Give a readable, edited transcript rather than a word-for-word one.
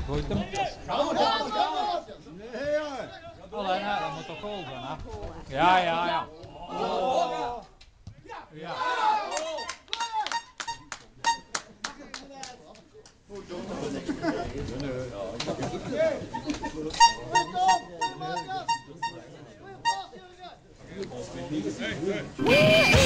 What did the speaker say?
gooit hem. Alleen, dat moet toch goal zijn, hè? Ja, ja, ja. Ja. Hey, hey.